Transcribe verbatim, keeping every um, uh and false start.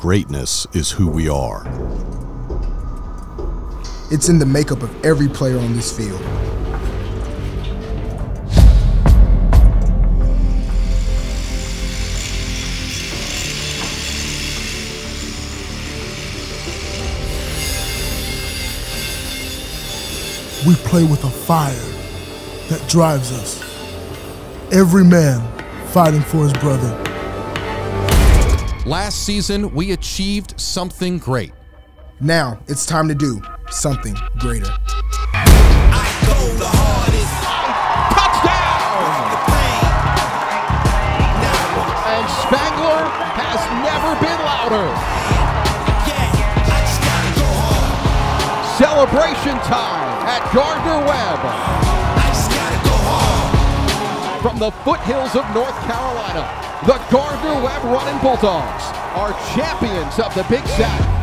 greatness is who we are. It's in the makeup of every player on this field. We play with a fire that drives us. Every man fighting for his brother. Last season, we achieved something great. Now it's time to do something greater. I go the hardest. Touchdown! And Spangler has never been louder. Yeah, I just gotta go hard. Celebration time at Gardner-Webb. I just gotta go hard. From the foothills of North Carolina, the Gardner-Webb Runnin Bulldogs are champions of the Big South.